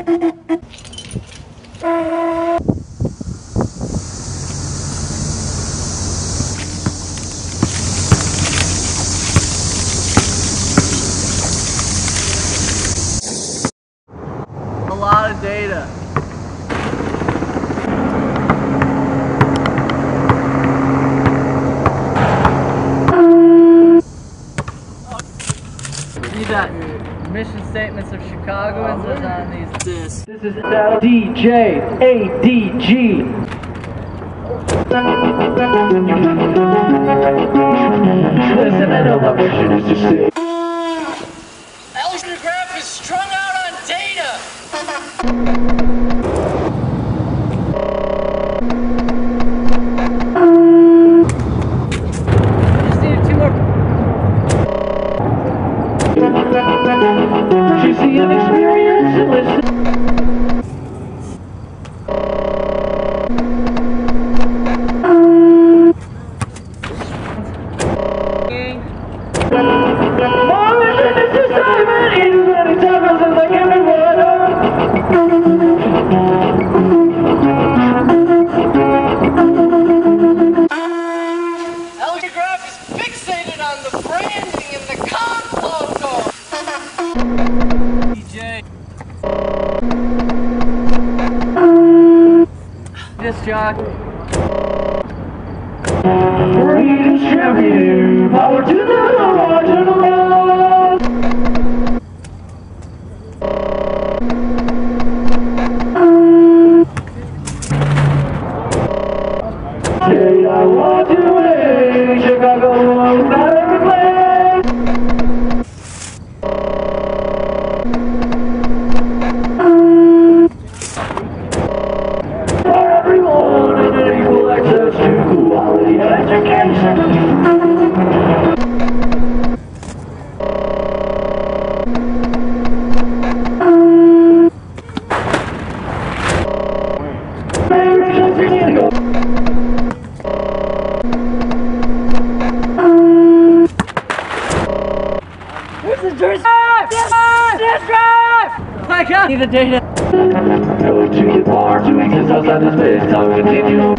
A lot of data. See that mission statements of Chicagoans is on these discs. This is DJADG. Listen, I know my mission is to say. Alexander DeGraaf is strung out on data! I just needed 2 more. She's the inexperienced and listen. My mission is to save it, even when it doesn't like everyone else. Alexander DeGraaf is fixated on the branding and the Conch logo! DJ. This jockey. Freedom's champion, power to the original. Say I want to win, Chicago, not every place. For everyone and equal access to quality education. Where's the DreaM.I.X? I got the data. Go to the bar to exist outside the space time continuum.